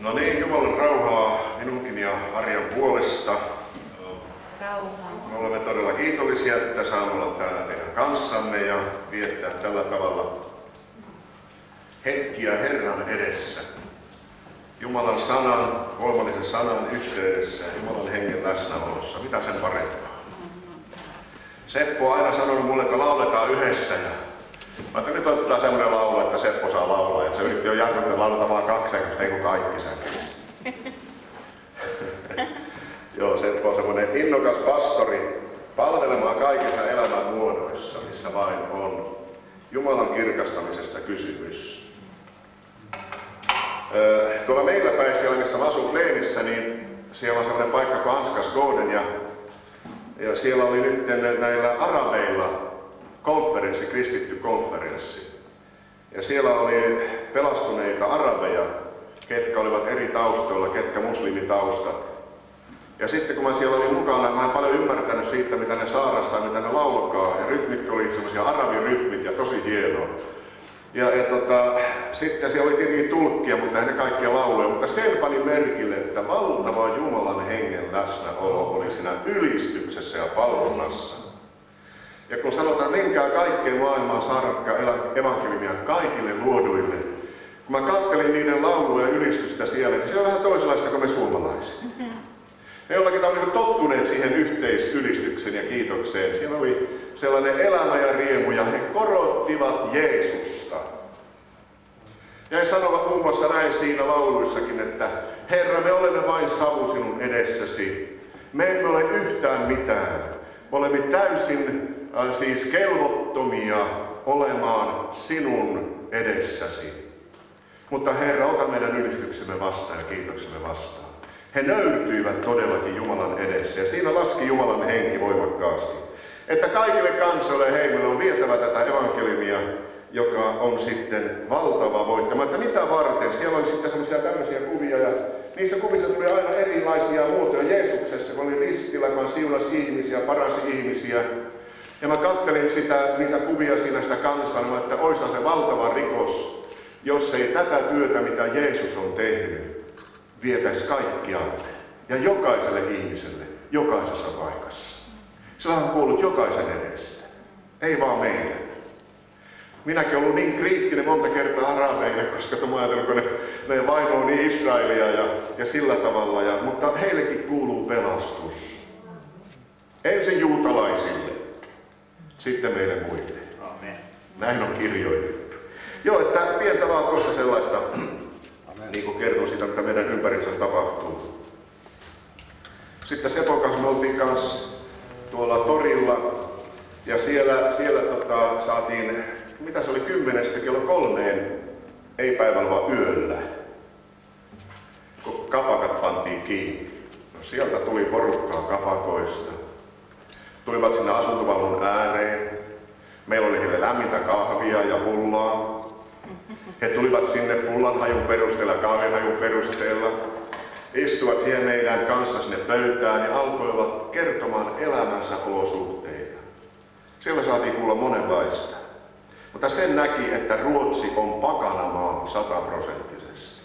No niin, Jumalan rauhaa minunkin ja Arjan puolesta. Rauhaa. Me olemme todella kiitollisia, että saamme olla täällä teidän kanssanne ja viettää tällä tavalla hetkiä Herran edessä. Jumalan sanan, voimallisen sanan yhteydessä ja Jumalan hengen läsnäolossa. Mitä sen parempaa? Seppo on aina sanonut mulle, että lauletaan yhdessä. Ja mä ajattelin, että ottaa semmoinen laulu, että Seppo saa laulaa. Ja se yritti jo jarruttaa, että lauletaan vaan 2 sekuntia, ei kun kaikki säkeistä. Joo, Seppo on semmoinen innokas pastori palvelemaan kaikissa elämän muodoissa, missä vain on Jumalan kirkastamisesta kysymys. Tuolla meillä päin, siellä missä mä asun Fleenissä, niin siellä on semmoinen paikka kuin Ansgasgården ja siellä oli nyt näillä arabeilla konferenssi, kristitty konferenssi. Ja siellä oli pelastuneita arabeja, ketkä olivat eri taustoilla, ketkä muslimitaustat. Ja sitten kun mä siellä olin mukana, mä en paljon ymmärtänyt siitä, mitä ne saarastaa, mitä ne laulakaa. Ja rytmit oli semmoisia arabirytmit ja tosi hienoa. Sitten siellä oli tietenkin tulkkia, mutta ei ne kaikkia lauloja. Mutta sen pani merkille, että valtava Jumalan hengen läsnäolo oli siinä ylistyksessä ja palvonnassa. Ja kun sanotaan, menkää kaikkeen maailmaan saarnatkaa evankeliumia kaikille luoduille. Kun mä kattelin niiden lauluja ja ylistystä siellä, niin se on vähän toisenlaista kuin me suomalaiset. Ne jollakin tavalla tottuneet siihen yhteisylistykseen ja kiitokseen. Siinä oli sellainen elämä ja riemu ja he korottivat Jeesusta. Ja he sanovat muun muassa näin siinä lauluissakin, että Herra, me olemme vain savu sinun edessäsi. Me emme ole yhtään mitään. Me olemme täysin siis kelvottomia olemaan sinun edessäsi. Mutta Herra, ota meidän ylistyksemme vastaan ja kiitoksemme vastaan. He nöyrtyivät todellakin Jumalan edessä ja siinä laski Jumalan henki voimakkaasti. Että kaikille kansoille heille on vietävä tätä evankeliumia, joka on sitten valtava voittama. Että mitä varten? Siellä oli sitten semmoisia tämmöisiä kuvia ja niissä kuvissa tuli aina erilaisia muotoja Jeesuksessa, kun oli ristillä, kun siunasi ihmisiä, paransi ihmisiä. Ja mä kattelin niitä kuvia siinä sitä kansaa, että oishan se valtava rikos, jos ei tätä työtä, mitä Jeesus on tehnyt, vietäisi kaikkialle ja jokaiselle ihmiselle, jokaisessa paikassa. Se on kuullut jokaisen edestä, ei vaan meille. Minäkin olen ollut niin kriittinen monta kertaa arabeille, koska mä ajattelin, kun ne vainoo niin Israelia ja sillä tavalla, mutta heillekin kuuluu pelastus. Ensin juutalaisille, sitten meille muille. Amen. Näin on kirjoitettu. Joo, että pientä vaan tuosta sellaista, niin kuin kertoo sitä, mitä meidän ympäristössä tapahtuu. Sitten Sepon kanssa me oltiin kanssa tuolla torilla ja siellä saatiin, mitä se oli 10 kello 3, ei päivällä vaan yöllä, kun kapakat pantiin kiinni. No, sieltä tuli porukkaa kapakoista. Tulivat sinne asuntovaunun ääreen. Meillä oli heille lämmintä kahvia ja pullaa. He tulivat sinne pullanhajun perusteella, kahvinhajun perusteella. Istuvat siihen meidän kanssa sinne pöytään ja alkoivat kertomaan elämänsä olosuhteita. Siellä saatiin kuulla monenlaista. Mutta sen näki, että Ruotsi on pakanamaa 100%.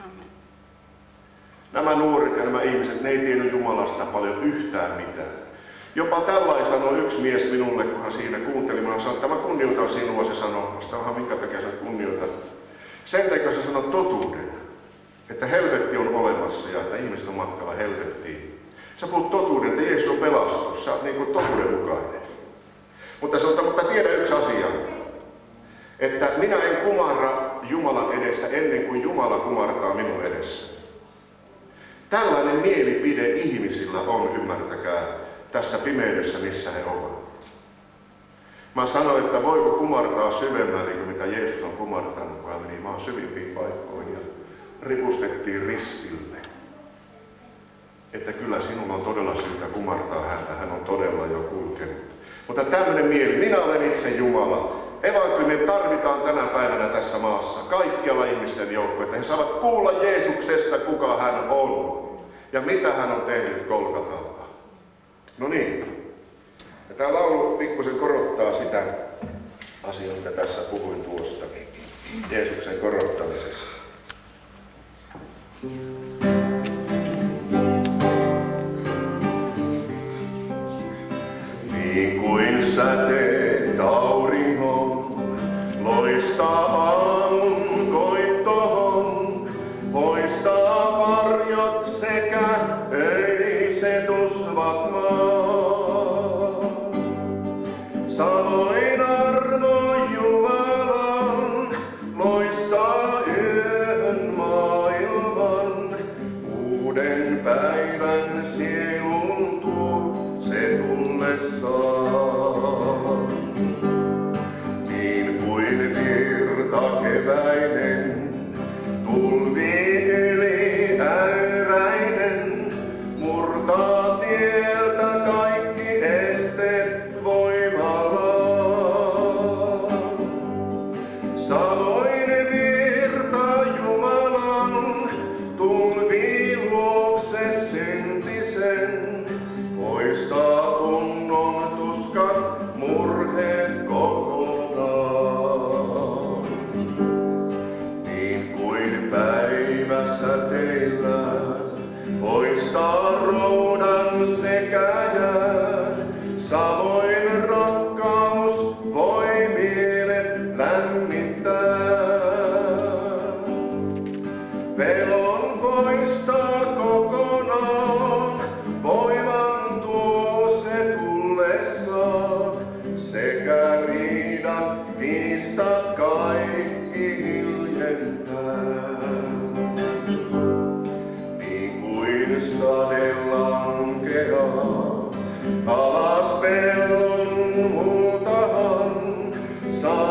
Nämä nuoret ja nämä ihmiset, ne ei tiennyt Jumalasta paljon yhtään mitään. Jopa tällainen sanoi yksi mies minulle, kun hän siinä kuunteli. Mä sanoin, että mä kunnioitan sinua, se sanoi. Sitä onhan minkä takia sä kunnioitat. Sen takia sä sanot totuuden, että helvetti on olemassa ja että ihmiset on matkalla helvettiin. Sä puhut totuuden, että Jeesus on pelastus. Sä oot niin kuin totuudenmukainen. Mutta sanotaan, mutta tiedä yksi asia. Että minä en kumarra Jumalan edessä ennen kuin Jumala kumartaa minun edessä. Tällainen mielipide ihmisillä on, ymmärtäkää, tässä pimeydessä, missä he ovat. Mä sanoin, että voiko kumartaa syvemmälle kuin mitä Jeesus on kumartanut, kun hän meni maan syvimpiin paikkoihin ja ripustettiin ristille. Että kyllä sinulla on todella syytä kumartaa häntä, hän on todella jo kulkenut. Mutta tämmöinen mieli, minä olen itse Jumala. Evankeliumia tarvitaan tänä päivänä tässä maassa, kaikkialla ihmisten joukko, että he saavat kuulla Jeesuksesta, kuka hän on ja mitä hän on tehnyt Golgatalla. No niin, ja tämä laulu pikkusen korottaa sitä asiaa, mitä tässä puhuin tuosta Jeesuksen korottamisesta. Niin kuin säteet auringon loistaa aamun koittoon, poistaa varjot sekä öiset usvat maan. Samoin armo Jumalan loistaa yön maailman, uuden päivän sielun tuo se tullessaan. Niin kuin virta keväinen, tulvi yli äyräinen, murtaa tieltä kaikki esteet voimallaan. Samoin virta Jumalan tulvi luokse syntisen, poistaa tunnon tuskat, murheet kokonaan. Niin kuin päivässä teillä poistaa roudan sekä jään, samoin rakkaus voi mielet lämmittää. Pelon poistaa kokonaan, voiman tuo se tullessaan, sekä riidat kiistat kaikki hiljentää. Niin kuin sade lankeaa alas pellon huutahan,